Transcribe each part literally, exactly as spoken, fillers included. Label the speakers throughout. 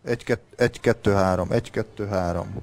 Speaker 1: Egy, kett, egy, kettő, három, egy, kettő, három.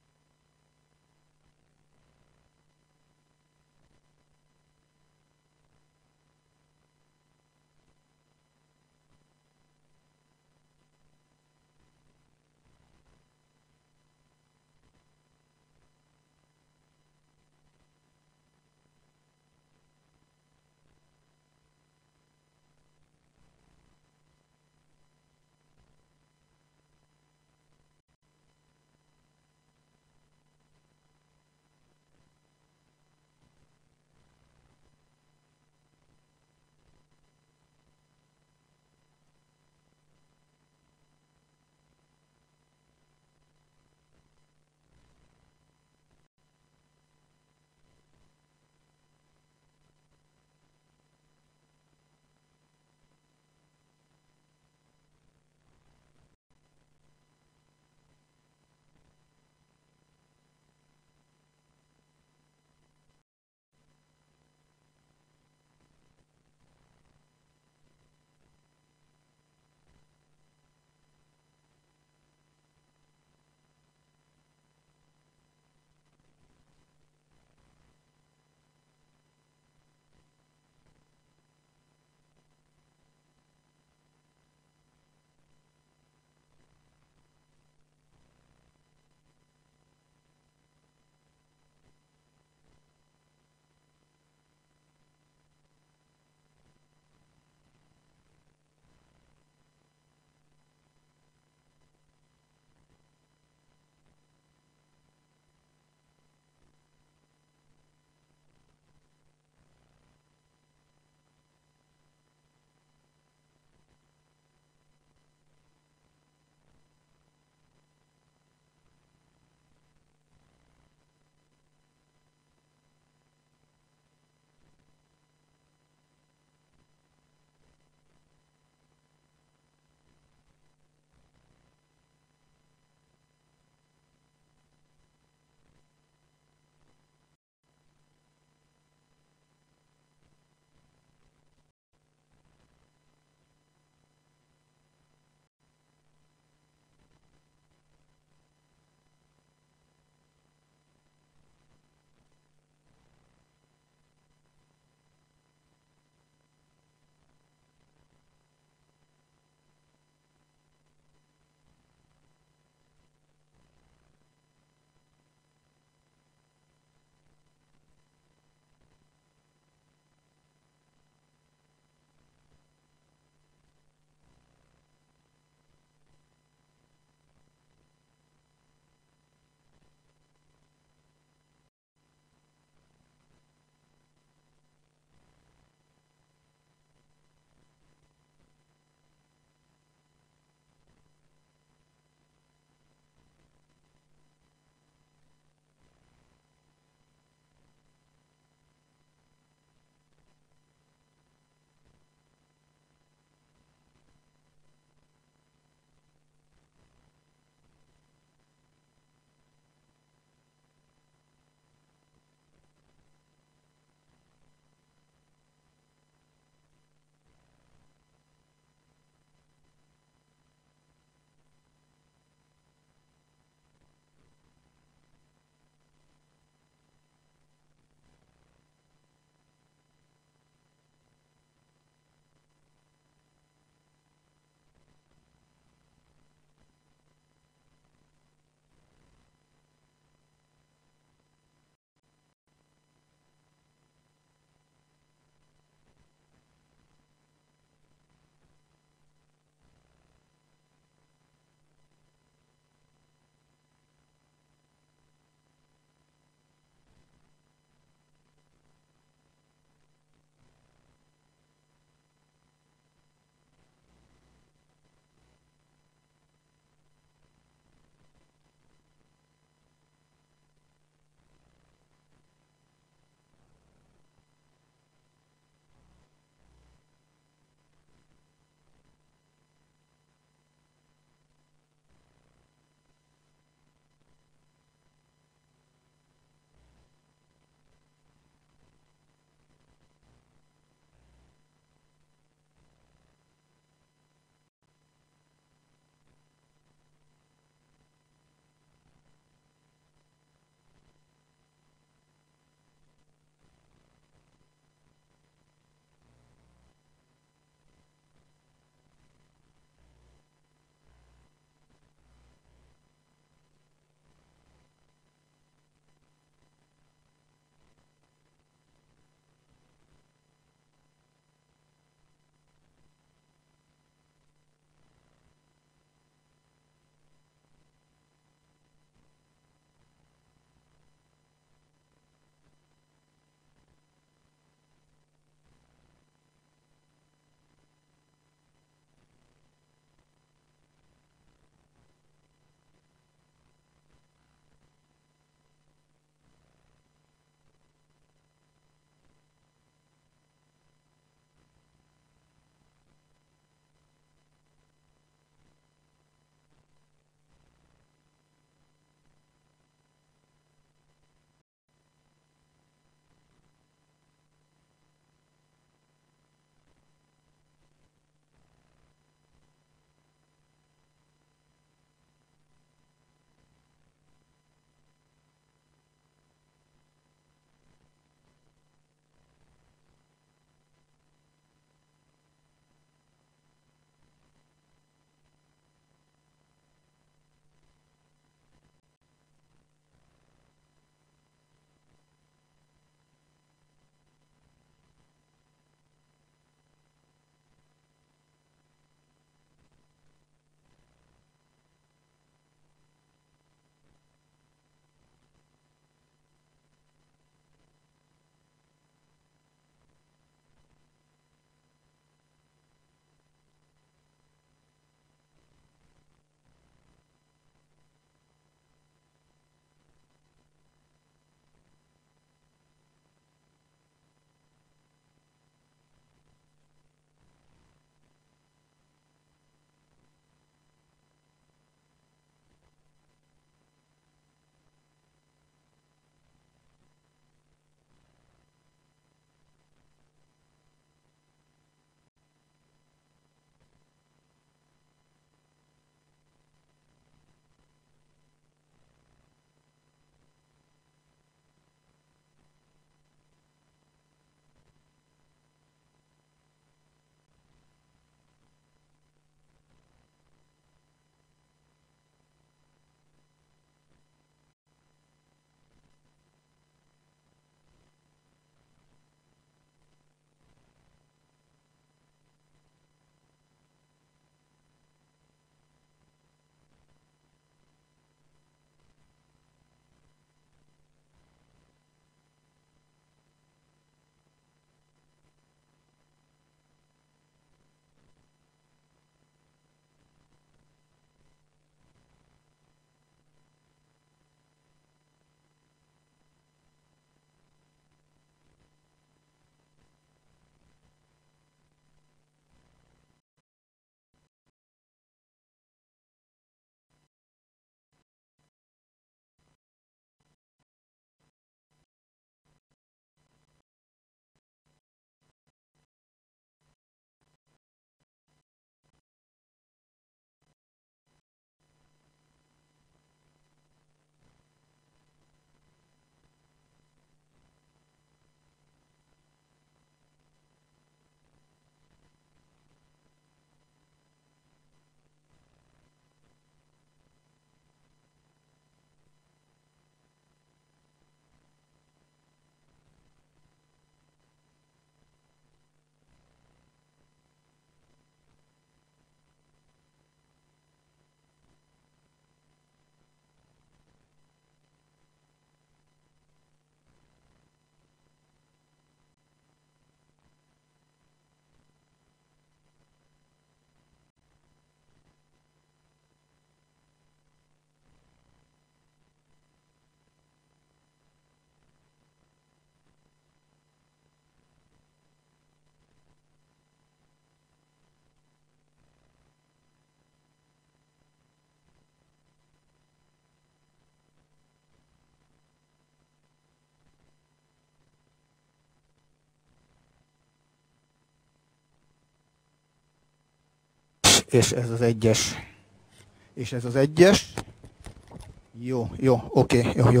Speaker 2: és ez az egyes. És ez az egyes. Jó, jó, oké, okay, jó, jó.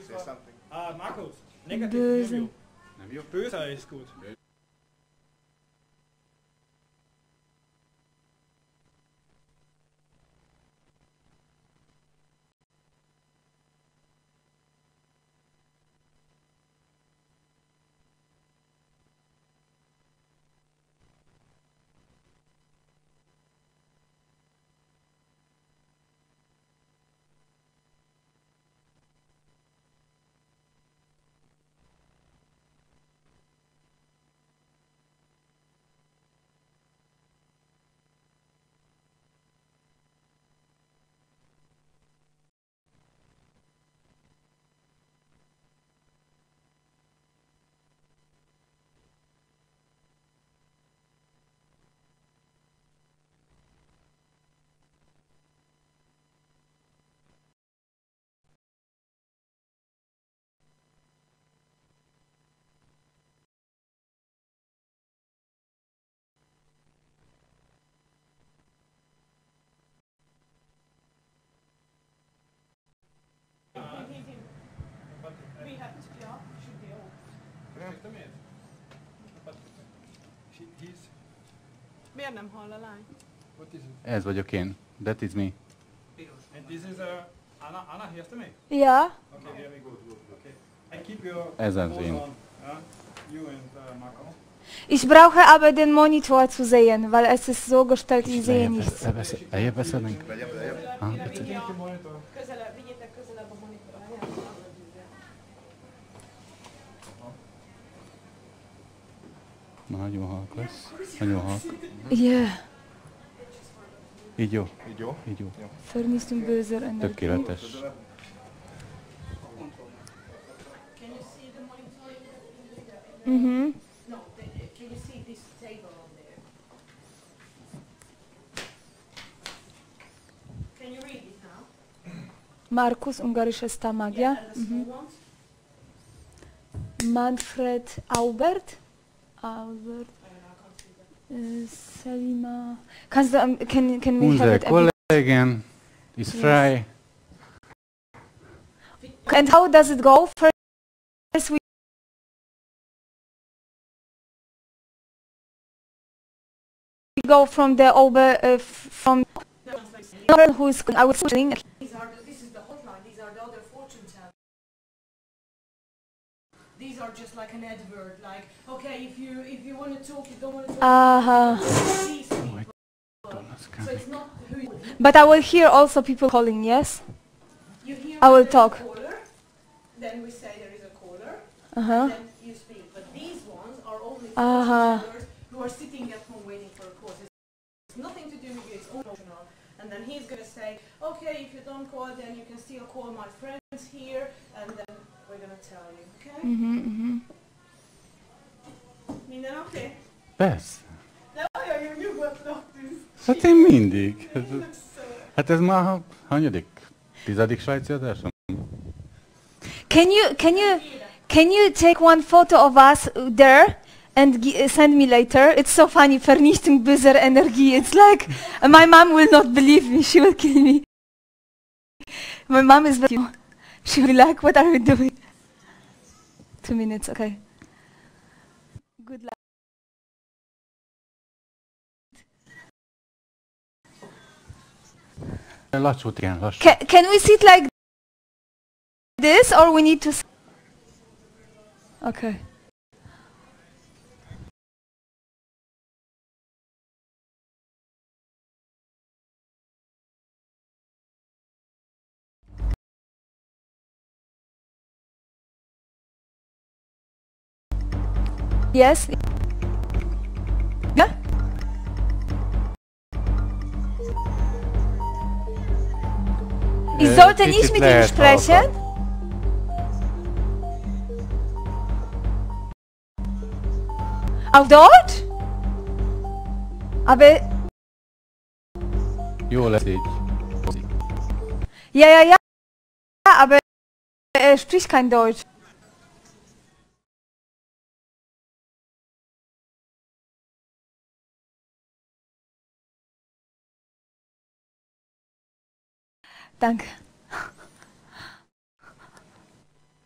Speaker 1: say something.
Speaker 3: Ah, Markus, negativ
Speaker 4: Böse.
Speaker 3: Review. Böser ist gut.
Speaker 4: Miért nem hall a lány?
Speaker 3: What is it?
Speaker 5: Ez vagyok én. That is me.
Speaker 3: And this is uh, Anna. Anna, hörst du mich?
Speaker 4: Ja.
Speaker 3: Okay, very good. Okay. I keep your
Speaker 5: Ez az
Speaker 3: phones
Speaker 5: én.
Speaker 3: on. Yeah? You and uh, Marco.
Speaker 4: Ich brauche aber den Monitor zu sehen, weil es ist so gestellt, ich sehe nichts.
Speaker 5: Eljebb beszélünk? Ah,
Speaker 3: Take the monitor.
Speaker 4: Közelebb, vigyétek közelebb a monitorra.
Speaker 5: Ma nagyon halk lesz. Nagyon halk.
Speaker 4: Yeah.
Speaker 5: Így jó.
Speaker 1: Így jó?
Speaker 5: Így jó.
Speaker 4: Vermisst und böser Energie.
Speaker 5: Tökéletes.
Speaker 4: Mhm.
Speaker 6: No, the, can you see this table on there? Can you read it now?
Speaker 4: Markus, ungarische Stammagia.
Speaker 6: And the small
Speaker 4: Mhm.
Speaker 6: ones?
Speaker 4: Manfred Aubert. Albert.
Speaker 6: I don't know, I can't see that.
Speaker 4: Äh, Selima. Kannst du, um, can, can we have
Speaker 5: Unser
Speaker 4: it? a bit-
Speaker 5: Kollegen ist frei.
Speaker 4: And how does it go? First we go from the over uh, f- from
Speaker 6: No, it's like saying,
Speaker 4: the who is I was saying
Speaker 6: these are the, this is the hotline, these are the other fortune tellers. These are just like an advert, like, okay, if you if you want to talk, you don't want to talk,
Speaker 4: aha.
Speaker 6: these people. So it's not who you,
Speaker 4: But I will hear also people calling. Yes.
Speaker 6: you hear
Speaker 4: I will
Speaker 6: there's
Speaker 4: talk.
Speaker 6: a caller, then we say there is a caller,
Speaker 4: Uh huh.
Speaker 6: then you speak. But these ones are only
Speaker 4: Uh-huh.
Speaker 6: fortune tellers who are sitting at home waiting for a call. It's nothing to do with you, it's all emotional. And then he's going to say, okay, if you don't call, then you can still call my friends here, and then we're going to tell you, okay?
Speaker 4: Mhm. Mhm.
Speaker 6: Minden oké? Okay?
Speaker 5: Persze.
Speaker 6: De olyan jó nyugodtan tűz.
Speaker 5: Hát én mindig. Hát,
Speaker 6: Looks so...
Speaker 5: hát ez már a hanyadik? Tizedik svájci adásom?
Speaker 4: Can you can you can you take one photo of us there and gi- uh, send me later? It's so funny. Vernichtung böser Energie. It's like uh, my mom will not believe me. She will kill me. My mom is very. She will be like, "What are you doing?" Two minutes, okay. Good luck.
Speaker 5: Lassút, igen, lassú.
Speaker 4: Can, can we sit like this, or we need to? s- Okay. Yes. Yeah. Ich
Speaker 5: Äh,
Speaker 4: sollte
Speaker 5: kicsit
Speaker 4: nicht mit ihm
Speaker 5: lehet
Speaker 4: sprechen.
Speaker 5: halkan.
Speaker 4: Auf Deutsch? Aber
Speaker 5: Jó lesz így.
Speaker 4: ja, ja, ja. Aber er spricht kein Deutsch. Danke.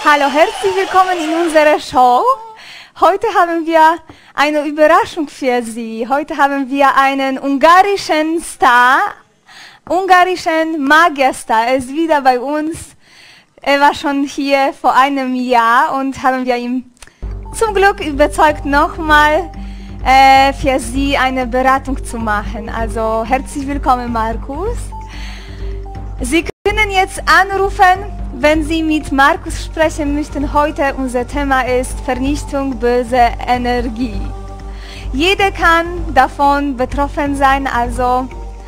Speaker 4: Hallo, herzlich willkommen in unserer Show. Heute haben wir eine Überraschung für Sie. Heute haben wir einen ungarischen Star, ungarischen Magierstar. Er ist wieder bei uns. Er war schon hier vor einem Jahr und haben wir ihn zum Glück überzeugt, nochmal äh, für Sie eine Beratung zu machen. Also herzlich willkommen, Markus. Sie können jetzt anrufen, wenn Sie mit Markus sprechen möchten. Heute unser Thema ist Vernichtung böser Energie. Jeder kann davon betroffen sein, also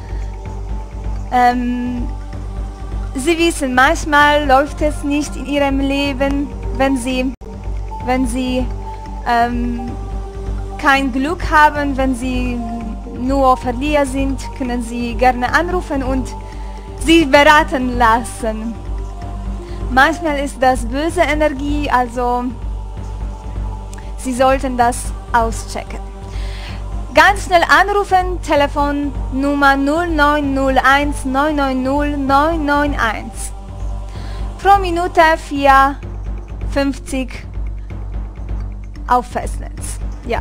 Speaker 4: ähm, Sie wissen, manchmal läuft es nicht in Ihrem Leben, wenn Sie, wenn Sie ähm, kein Glück haben, wenn Sie nur Verlierer sind, können Sie gerne anrufen und Sie beraten lassen. Manchmal ist das böse Energie, also Sie sollten das auschecken. Ganz schnell anrufen, Telefonnummer null neun null eins neun neun null neun neun eins. Pro Minute vier fünfzig auf Festnetz. Ja.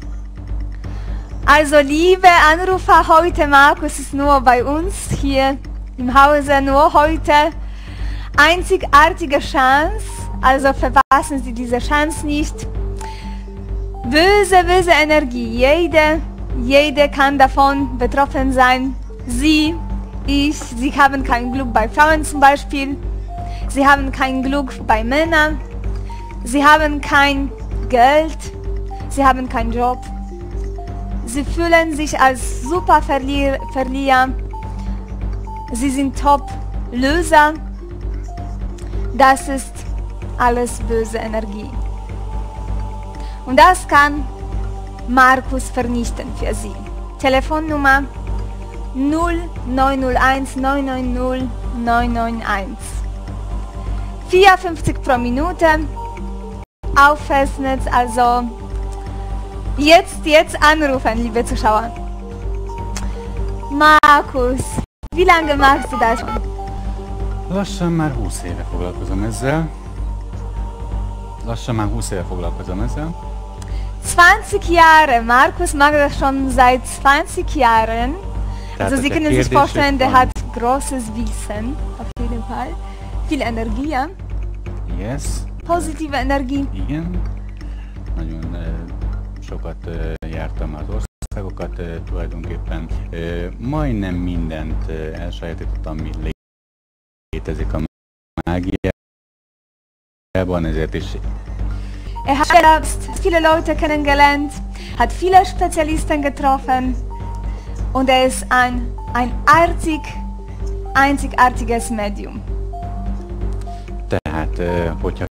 Speaker 4: Also liebe Anrufer, heute Markus ist nur bei uns hier im Hause, nur heute. Einzigartige Chance, also verpassen Sie diese Chance nicht. Böse, böse Energie, jede, jede kann davon betroffen sein. Sie, ich, Sie haben kein Glück bei Frauen zum Beispiel. Sie haben kein Glück bei Männern. Sie haben kein Geld. Sie haben keinen Job. Sie fühlen sich als super Verlier, Verlierer. Sie sind Top-Löser. Das ist alles böse Energie. Und das kann Markus vernichten für Sie. Telefonnummer null neun null eins neun neun null neun neun eins. vierundfünfzig pro Minute auf Festnetz, also jetzt, jetzt anrufen, liebe Zuschauer. Markus, wie lange machst du das schon?
Speaker 5: Lassan már húsz éve foglalkozom ezzel. Lassan már húsz éve foglalkozom ezzel.
Speaker 4: zwanzig Jahre. Markus macht das schon seit zwanzig Jahren. Also Sie können sich vorstellen, der hat großes Wissen, auf jeden Fall. Viel Energie, ja?
Speaker 5: Yes.
Speaker 4: Positive Energie.
Speaker 5: Igen. Nagyon eh, sokat eh, jártam az országokat eh, tulajdonképpen. Eh, majdnem mindent eh, elsajátítottam, mi létezik a mágiában, ezért is.
Speaker 4: Er hat viele Leute kennengelernt, hat viele Spezialisten getroffen und er ist ein, ein artig, einzigartiges Medium.
Speaker 5: Tehát, eh, hogyha